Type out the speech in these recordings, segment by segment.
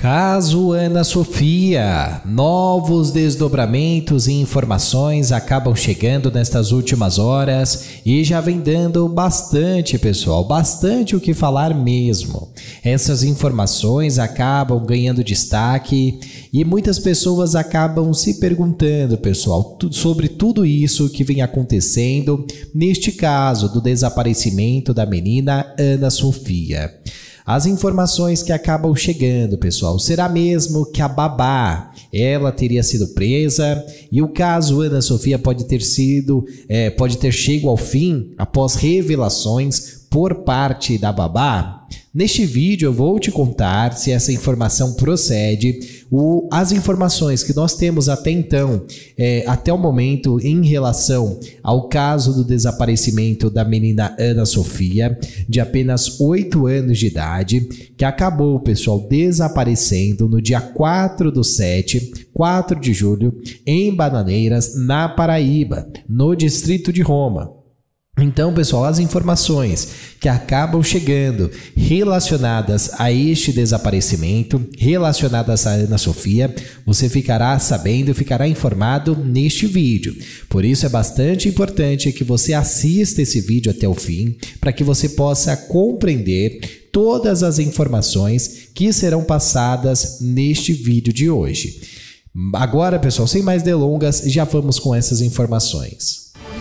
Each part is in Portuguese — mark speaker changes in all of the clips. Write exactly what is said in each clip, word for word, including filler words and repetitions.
Speaker 1: Caso Ana Sofia, novos desdobramentos e informações acabam chegando nestas últimas horas e já vem dando bastante, pessoal, bastante o que falar mesmo. Essas informações acabam ganhando destaque e muitas pessoas acabam se perguntando, pessoal, sobre tudo isso que vem acontecendo neste caso do desaparecimento da menina Ana Sofia. As informações que acabam chegando, pessoal, será mesmo que a babá, ela teria sido presa e o caso Ana Sofia pode ter sido, é, pode ter chegado ao fim após revelações por parte da babá? Neste vídeo eu vou te contar se essa informação procede, o, as informações que nós temos até então, é, até o momento em relação ao caso do desaparecimento da menina Ana Sofia, de apenas oito anos de idade, que acabou, pessoal, desaparecendo no dia quatro do sete, quatro de julho, em Bananeiras, na Paraíba, no distrito de Roma. Então, pessoal, as informações que acabam chegando relacionadas a este desaparecimento, relacionadas a Ana Sofia, você ficará sabendo, ficará informado neste vídeo. Por isso é bastante importante que você assista esse vídeo até o fim, para que você possa compreender todas as informações que serão passadas neste vídeo de hoje. Agora, pessoal, sem mais delongas, já vamos com essas informações.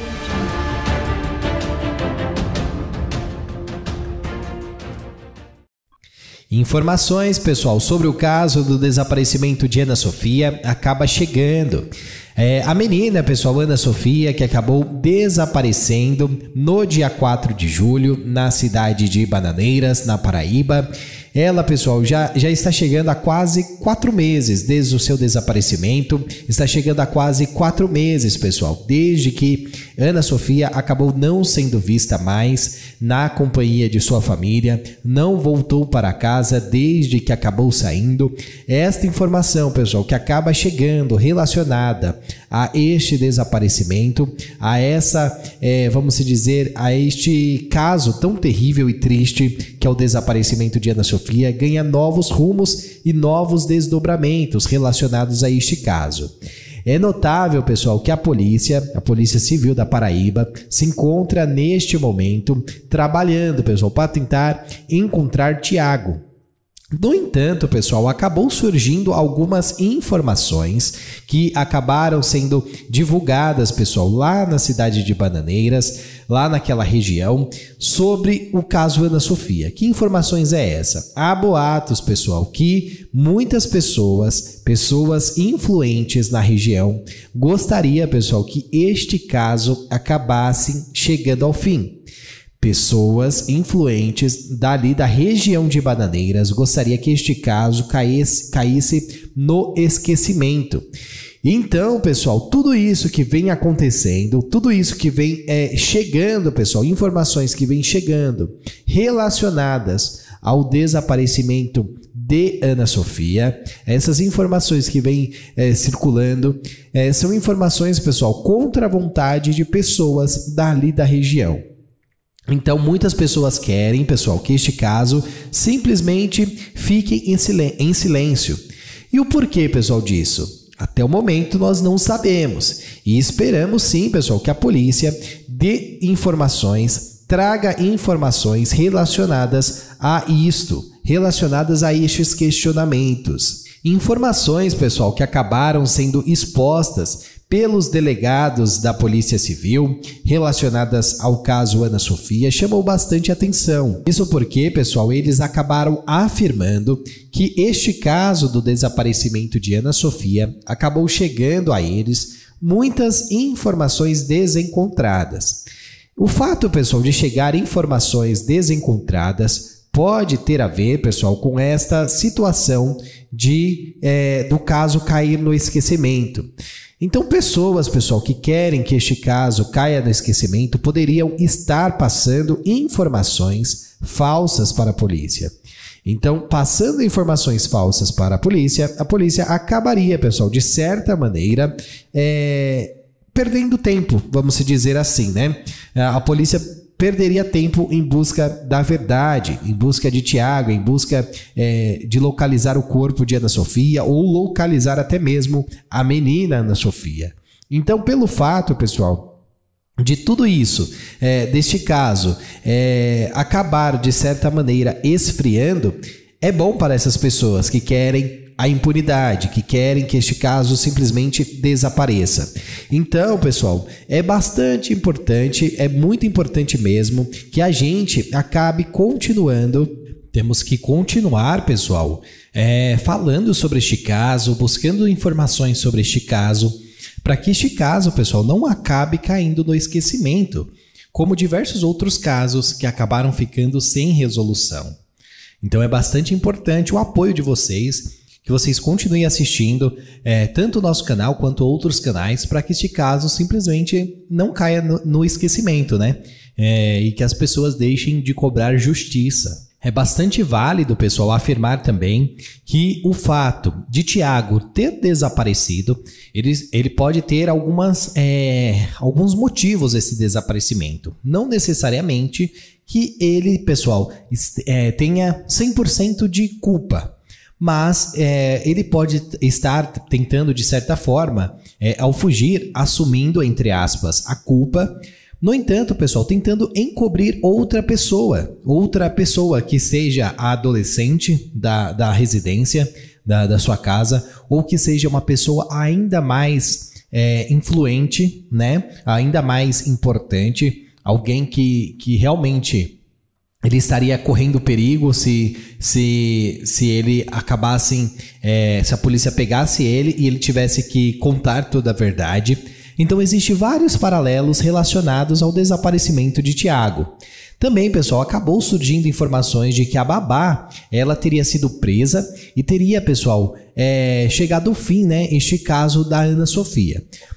Speaker 1: Informações, pessoal, sobre o caso do desaparecimento de Ana Sofia acaba chegando. É, a menina, pessoal, Ana Sofia, que acabou desaparecendo no dia quatro de julho, na cidade de Bananeiras, na Paraíba. Ela, pessoal, já, já está chegando a quase quatro meses desde o seu desaparecimento. Está chegando a quase quatro meses, pessoal, desde que Ana Sofia acabou não sendo vista mais na companhia de sua família, não voltou para casa desde que acabou saindo. Esta informação, pessoal, que acaba chegando relacionada a este desaparecimento, a essa, é, vamos dizer, a este caso tão terrível e triste que é o desaparecimento de Ana Sofia, ganha novos rumos e novos desdobramentos relacionados a este caso. É notável, pessoal, que a polícia, a Polícia Civil da Paraíba, se encontra neste momento trabalhando, pessoal, para tentar encontrar Tiago. No entanto, pessoal, acabou surgindo algumas informações que acabaram sendo divulgadas, pessoal, lá na cidade de Bananeiras, lá naquela região, sobre o caso Ana Sofia. Que informações é essa? Há boatos, pessoal, que muitas pessoas, pessoas influentes na região, gostaria, pessoal, que este caso acabasse chegando ao fim. Pessoas influentes dali da região de Bananeiras gostaria que este caso caísse, caísse no esquecimento. Então, pessoal, tudo isso que vem acontecendo, tudo isso que vem é, chegando, pessoal, informações que vêm chegando relacionadas ao desaparecimento de Ana Sofia, essas informações que vêm é, circulando, é, são informações, pessoal, contra a vontade de pessoas dali da região. Então, muitas pessoas querem, pessoal, que este caso simplesmente fique em, silen- em silêncio. E o porquê, pessoal, disso? Até o momento nós não sabemos. E esperamos sim, pessoal, que a polícia dê informações, traga informações relacionadas a isto, relacionadas a estes questionamentos. Informações, pessoal, que acabaram sendo expostas pelos delegados da Polícia Civil relacionadas ao caso Ana Sofia chamou bastante atenção. Isso porque, pessoal, eles acabaram afirmando que este caso do desaparecimento de Ana Sofia acabou chegando a eles muitas informações desencontradas. O fato, pessoal, de chegar informações desencontradas pode ter a ver, pessoal, com esta situação de, é, do caso cair no esquecimento. Então, pessoas, pessoal, que querem que este caso caia no esquecimento poderiam estar passando informações falsas para a polícia. Então, passando informações falsas para a polícia, a polícia acabaria, pessoal, de certa maneira, é, perdendo tempo, vamos dizer assim, né? A polícia perderia tempo em busca da verdade, em busca de Tiago, em busca é, de localizar o corpo de Ana Sofia ou localizar até mesmo a menina Ana Sofia. Então, pelo fato, pessoal, de tudo isso, é, deste caso, é, acabar de certa maneira esfriando, é bom para essas pessoas que querem a impunidade, que querem que este caso simplesmente desapareça. Então, pessoal, é bastante importante, é muito importante mesmo que a gente acabe continuando. Temos que continuar, pessoal, é, falando sobre este caso, buscando informações sobre este caso, para que este caso, pessoal, não acabe caindo no esquecimento, como diversos outros casos que acabaram ficando sem resolução. Então é bastante importante o apoio de vocês, que vocês continuem assistindo é, tanto o nosso canal quanto outros canais, para que este caso simplesmente não caia no, no esquecimento, né? É, e que as pessoas deixem de cobrar justiça. É bastante válido, pessoal, afirmar também que o fato de Tiago ter desaparecido, ele, ele pode ter algumas, é, alguns motivos esse desaparecimento. Não necessariamente que ele, pessoal, é, tenha cem por cento de culpa. Mas é, ele pode estar tentando, de certa forma, é, ao fugir, assumindo, entre aspas, a culpa. No entanto, pessoal, tentando encobrir outra pessoa, outra pessoa que seja a adolescente da, da residência, da, da sua casa, ou que seja uma pessoa ainda mais é, influente, né? Ainda mais importante, alguém que, que realmente... ele estaria correndo perigo se, se, se ele acabasse, é, se a polícia pegasse ele e ele tivesse que contar toda a verdade. Então, existem vários paralelos relacionados ao desaparecimento de Tiago. Também, pessoal, acabou surgindo informações de que a babá, ela teria sido presa e teria, pessoal, é, chegado ao fim, né, este caso da Ana Sofia.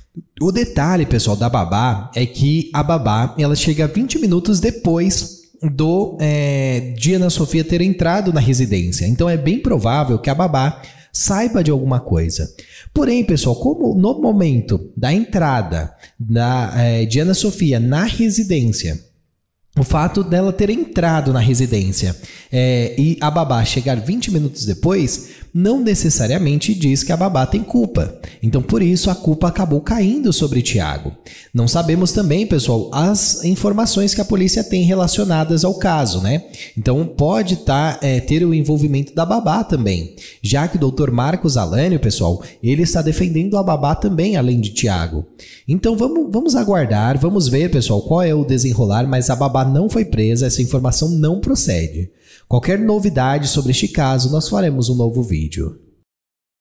Speaker 1: O detalhe, pessoal, da babá é que a babá, ela chega vinte minutos depois do é, de Ana Sofia ter entrado na residência. Então é bem provável que a babá saiba de alguma coisa. Porém, pessoal, como no momento da entrada da, é, de Ana Sofia na residência, o fato dela ter entrado na residência é, e a babá chegar vinte minutos depois, não necessariamente diz que a babá tem culpa. Então, por isso, a culpa acabou caindo sobre Tiago. Não sabemos também, pessoal, as informações que a polícia tem relacionadas ao caso, né? Então, pode tá, é, ter o envolvimento da babá também, já que o doutor Marcos Alânio, pessoal, ele está defendendo a babá também, além de Tiago. Então, vamos, vamos aguardar, vamos ver, pessoal, qual é o desenrolar, mas a babá não foi presa, essa informação não procede. Qualquer novidade sobre este caso, nós faremos um novo vídeo.